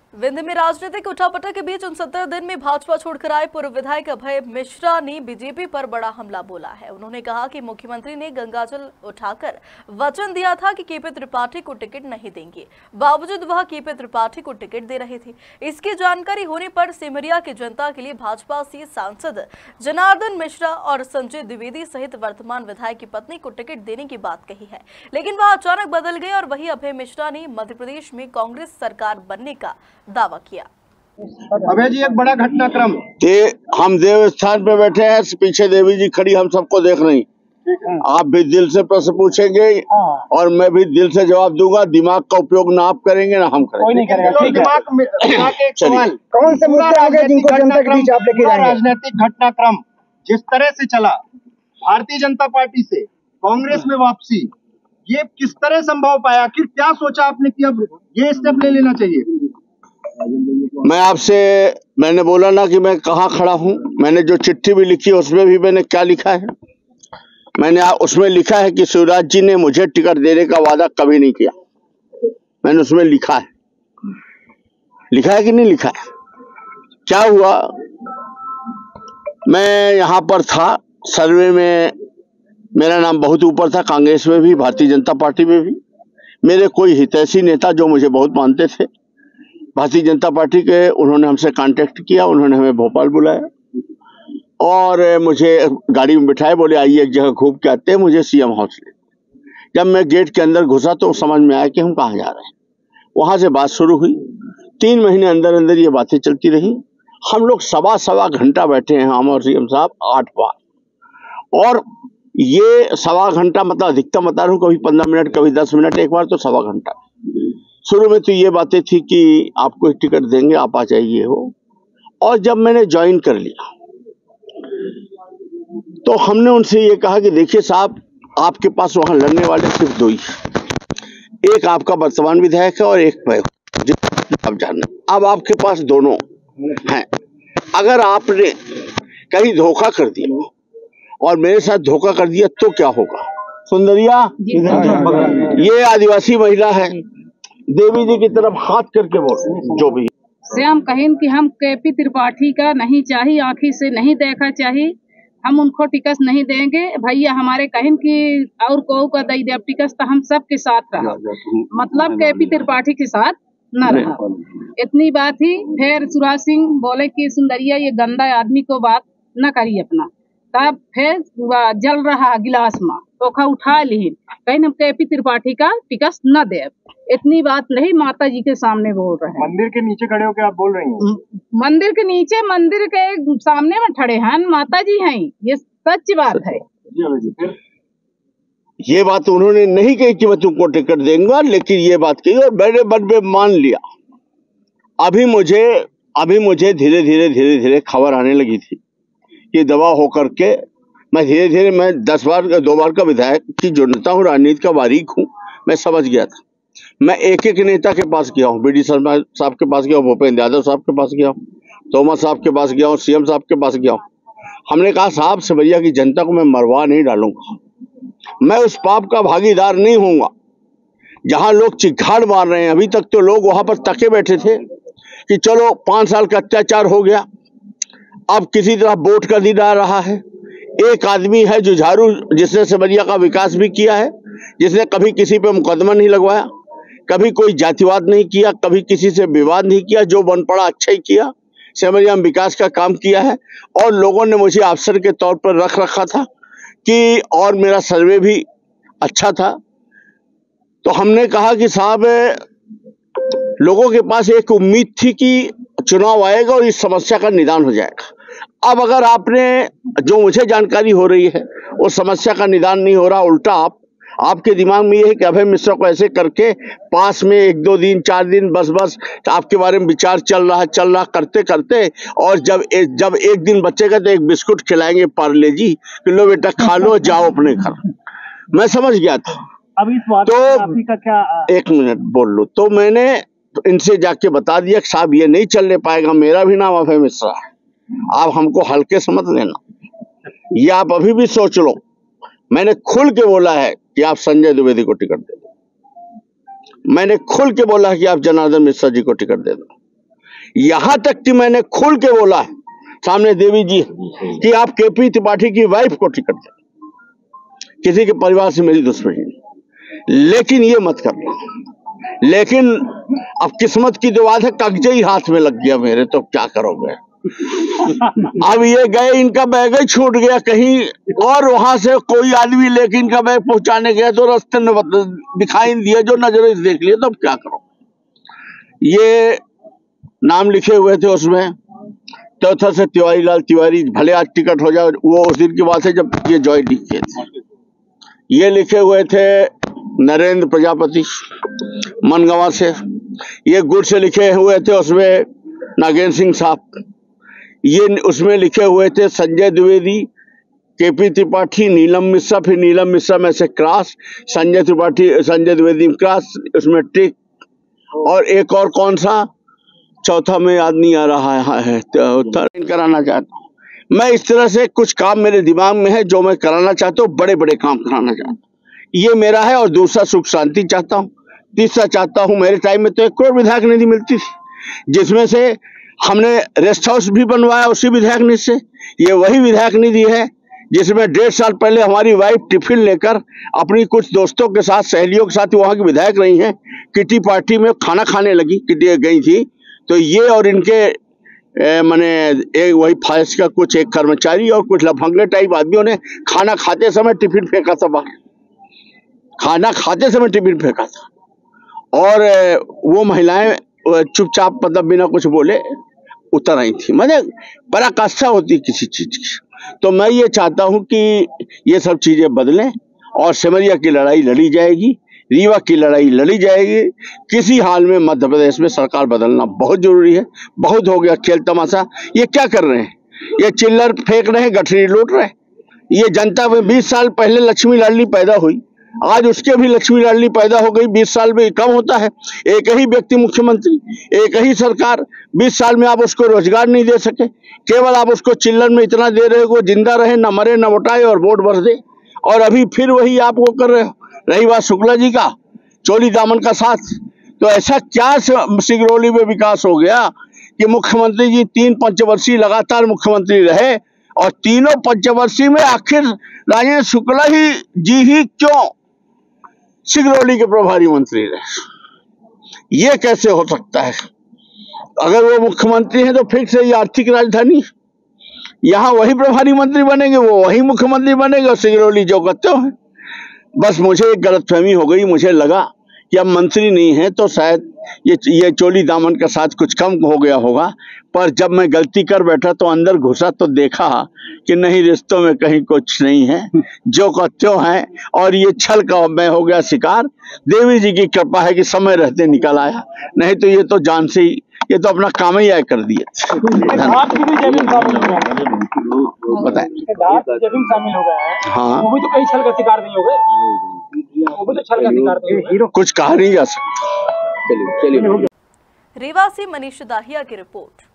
विंध्य में राजनीतिक उठापटक के बीच 69 दिन में भाजपा छोड़कर आए पूर्व विधायक अभय मिश्रा ने बीजेपी पर बड़ा हमला बोला है। उन्होंने कहा कि मुख्यमंत्री ने गंगाजल उठाकर वचन दिया था कि केपी त्रिपाठी को टिकट नहीं देंगे, बावजूद वह केपी त्रिपाठी को टिकट दे रहे थे। इसकी जानकारी होने पर सिमरिया की जनता के लिए भाजपा से सांसद जनार्दन मिश्रा और संजय द्विवेदी सहित वर्तमान विधायक की पत्नी को टिकट देने की बात कही है, लेकिन वह अचानक बदल गए और वही अभय मिश्रा ने मध्य प्रदेश में कांग्रेस सरकार बनने का दावा किया। अभय जी, एक बड़ा घटनाक्रम हम देव स्थान पे बैठे हैं, पीछे देवी जी खड़ी हम सबको देख रही। आप भी दिल से प्रश्न पूछेंगे और मैं भी दिल से जवाब दूंगा। दिमाग का उपयोग ना आप करेंगे ना हम करेंगे। कोई नहीं करेगा। चलिए, कौन से मुद्दे आगे जिनको जनता के बीच आप लेके जाएंगे? राजनीतिक घटनाक्रम जिस तरह से चला, भारतीय जनता पार्टी से कांग्रेस में वापसी, ये किस तरह संभव पाया? आखिर क्या सोचा आपने कि अब ये स्टेप ले लेना चाहिए? मैंने बोला ना कि मैं कहाँ खड़ा हूँ। मैंने जो चिट्ठी भी लिखी उसमें भी मैंने क्या लिखा है, मैंने उसमें लिखा है कि शिवराज जी ने मुझे टिकट देने का वादा कभी नहीं किया। मैंने उसमें लिखा है कि नहीं लिखा है? क्या हुआ, मैं यहाँ पर था, सर्वे में मेरा नाम बहुत ऊपर था, कांग्रेस में भी, भारतीय जनता पार्टी में भी। मेरे कोई हितैषी नेता जो मुझे बहुत मानते थे भारतीय जनता पार्टी के, उन्होंने हमसे कांटेक्ट किया, उन्होंने हमें भोपाल बुलाया और मुझे गाड़ी में बिठाए, बोले आइए एक जगह घूम के आते हैं, मुझे सीएम हाउस ले। जब मैं गेट के अंदर घुसा तो समझ में आया कि हम कहाँ जा रहे हैं। वहां से बात शुरू हुई। 3 महीने अंदर अंदर ये बातें चलती रही। हम लोग सवा घंटा बैठे हैं, हम और सीएम साहब 8 बार, और ये सवा घंटा मतलब अधिकतम बता रहा हूँ, कभी 15 मिनट, कभी 10 मिनट, एक बार तो सवा घंटा। शुरू में तो ये बातें थी कि आपको टिकट देंगे, आप आ जाइए हो। और जब मैंने ज्वाइन कर लिया तो हमने उनसे ये कहा कि देखिए साहब, आपके पास वहां लड़ने वाले सिर्फ 2 ही, एक आपका वर्तमान विधायक है और एक मैं हूं, जितना आप जानते। अब आपके पास दोनों हैं। अगर आपने कहीं धोखा कर दिया और मेरे साथ धोखा कर दिया तो क्या होगा? सुंदरिया, ये आदिवासी महिला है, देवी जी की तरफ हाथ करके बोल, जो भी से हम कहें कि हम केपी त्रिपाठी का नहीं चाहिए, आँखी से नहीं देखा चाहिए, हम उनको टिकट नहीं देंगे। भैया हमारे कहें कि और को का दई दे टिकट, तो हम सबके साथ रहा, मतलब केपी त्रिपाठी के साथ न रहा। इतनी बात ही। फिर शिवराज सिंह बोले कि सुंदरिया ये गंदा आदमी को बात न करी अपना। तब फिर जल रहा गिलास में तो उठा ली, कहीं हम केपी त्रिपाठी का टिकट न दे। इतनी बात नहीं, माता जी के सामने बोल रहे हैं। मंदिर के नीचे खड़े होकर आप बोल रही हैं? मंदिर के नीचे, मंदिर के सामने में खड़े हैं, माता जी हैं, ये सच बात है। ये बात उन्होंने नहीं कही कि मैं तुमको टिकट देंगे, लेकिन ये बात कही और मैंने मन में मान लिया। अभी मुझे धीरे धीरे खबर आने लगी थी कि दवा होकर के मैं धीरे धीरे, मैं 2 बार का विधायक की जो नेता हूँ, राजनीति का बारीक हूँ, मैं समझ गया था। मैं एक नेता के पास गया हूँ, बीडी शर्मा साहब के पास गया हूँ, भूपेंद्र यादव साहब के पास गया हूँ, तोमर साहब के पास गया हूँ, सीएम साहब के पास गया हूँ। हमने कहा साहब, सिमरिया की जनता को मैं मरवा नहीं डालूंगा, मैं उस पाप का भागीदार नहीं होऊंगा जहां लोग चिक्खाड़ मार रहे हैं। अभी तक तो लोग वहां पर तके बैठे थे कि चलो 5 साल का अत्याचार हो गया, अब किसी तरह वोट का दिन आ रहा है। एक आदमी है जुझारू, जिसने सिमरिया का विकास भी किया है, जिसने कभी किसी पे मुकदमा नहीं लगवाया, कभी कोई जातिवाद नहीं किया, कभी किसी से विवाद नहीं किया, जो बन पड़ा अच्छा ही किया, सिमरिया में विकास का काम किया है। और लोगों ने मुझे अफसर के तौर पर रख रखा था कि, और मेरा सर्वे भी अच्छा था। तो हमने कहा कि साहब, लोगों के पास एक उम्मीद थी कि चुनाव आएगा और इस समस्या का निदान हो जाएगा। अब अगर आपने, जो मुझे जानकारी हो रही है, उस समस्या का निदान नहीं हो रहा, उल्टा आपके दिमाग में ये है कि अभय मिश्रा को ऐसे करके पास में 1-2 दिन 4 दिन बस आपके बारे में विचार चल रहा करते करते, और जब एक दिन बचेगा तो एक बिस्कुट खिलाएंगे पार्ले जी कि लो बेटा खा लो, जाओ अपने घर। मैं समझ गया था। अब इस बात तो आपकी का क्या? 1 मिनट बोल लो। तो मैंने इनसे जाके बता दिया कि साहब ये नहीं चलने पाएगा, मेरा भी नाम अभय मिश्रा है, आप हमको हल्के से मत लेना, ये आप अभी भी सोच लो। मैंने खुल के बोला है कि आप संजय द्विवेदी को टिकट दे दो, मैंने खुल के बोला है कि आप जनार्दन मिश्रा जी को टिकट दे दो, यहां तक कि मैंने खुल के बोला है सामने देवी जी कि आप केपी त्रिपाठी की वाइफ को टिकट दें, किसी के परिवार से मेरी दुश्मनी नहीं, लेकिन ये मत करना। लेकिन अब किस्मत की जो बात है, कागजे ही हाथ में लग गया मेरे, तो क्या करोगे। अब ये गए, इनका बैग ही छूट गया कहीं और, वहां से कोई आदमी लेके इनका बैग पहुंचाने गया तो रास्ते में दिखाई दिया, जो नजर देख लिया, तो अब क्या करो। ये नाम लिखे हुए थे उसमें, चौथा से तिवारी लाल तिवारी, भले आज टिकट हो जाए, वो उस दिन की बात है जब ये जॉय लिखे थे। ये लिखे हुए थे नरेंद्र प्रजापति मनगवा से, ये गुड़ से लिखे हुए थे उसमें नागेंद्र सिंह साहब, ये उसमें लिखे हुए थे संजय द्विवेदी, केपी त्रिपाठी, नीलम मिश्रा, फिर नीलम मिश्रा में से क्रॉस, संजय त्रिपाठी, संजय द्विवेदी क्रॉस, उसमें टिक, और एक और कौन सा चौथा में याद नहीं आ रहा है, कराना चाहता हूँ मैं। इस तरह से कुछ काम मेरे दिमाग में है जो मैं कराना चाहता हूँ, बड़े बड़े काम कराना चाहता हूँ, ये मेरा है। और दूसरा सुख शांति चाहता हूँ। तीसरा चाहता हूँ, मेरे टाइम में तो 1 करोड़ विधायक निधि मिलती थी, जिसमें से हमने रेस्ट हाउस भी बनवाया उसी विधायक निधि से। ये वही विधायक निधि है जिसमें 1.5 साल पहले हमारी वाइफ टिफिन लेकर अपनी कुछ दोस्तों के साथ, सहेलियों के साथ, वहां की विधायक रही हैं, किटी पार्टी में खाना खाने लगी, किटी गई थी, तो ये और इनके एक वही फाइल्स का कुछ एक कर्मचारी और कुछ लफंगे टाइप आदमियों ने खाना खाते समय टिफिन फेंका था बाहर, खाना खाते समय टिफिन फेंका था, और वो महिलाएं चुपचाप मतलब बिना कुछ बोले उतर आई थी। मतलब पराकाष्ठा होती किसी चीज की। तो मैं ये चाहता हूं कि ये सब चीजें बदलें और सिमरिया की लड़ाई लड़ी जाएगी, रीवा की लड़ाई लड़ी जाएगी। किसी हाल में मध्य प्रदेश में सरकार बदलना बहुत जरूरी है। बहुत हो गया खेल तमाशा। ये क्या कर रहे हैं? ये चिल्लर फेंक रहे हैं, गठरी लूट रहे हैं। ये जनता में 20 साल पहले लक्ष्मी लाडली पैदा हुई, आज उसके भी लक्ष्मी लाडली पैदा हो गई। 20 साल में कम होता है? एक ही व्यक्ति मुख्यमंत्री, एक ही सरकार, 20 साल में आप उसको रोजगार नहीं दे सके। केवल आप उसको चिल्लर में इतना दे रहे हो, जिंदा रहे, न मरे न उठाए और वोट भर दे। और अभी फिर वही आप वो कर रहे हो। रही बात शुक्ला जी का चोली दामन का साथ, तो ऐसा क्या सिगरौली में विकास हो गया कि मुख्यमंत्री जी 3 पंचवर्षीय लगातार मुख्यमंत्री रहे, और तीनों पंचवर्षीय में आखिर राजेंद्र शुक्ला जी ही क्यों सिगरौली के प्रभारी मंत्री रहे? ये कैसे हो सकता है? अगर वो मुख्यमंत्री हैं तो फिक्स है ये आर्थिक राजधानी, यहाँ वही प्रभारी मंत्री बनेंगे, वो वही मुख्यमंत्री बनेंगे, और सिगरौली जो करते हो। बस मुझे एक गलतफहमी हो गई, मुझे लगा कि अब मंत्री नहीं है तो शायद ये चोली दामन के साथ कुछ कम हो गया होगा। पर जब मैं गलती कर बैठा तो अंदर घुसा तो देखा कि नहीं, रिश्तों में कहीं कुछ नहीं है, जो का त्यों है। और ये छल का मैं हो गया शिकार। देवी जी की कृपा है कि समय रहते निकल आया, नहीं तो ये तो जान से ही, ये तो अपना काम ही आय कर दिए। बताएं, शामिल हो गया है। हाँ, वो भी तो कहीं छल का शिकार नहीं हो गए, वो भी तो छल का शिकार नहीं हुए। कुछ कहा नहीं जा सकता। रीवा से मनीष दाहिया की रिपोर्ट।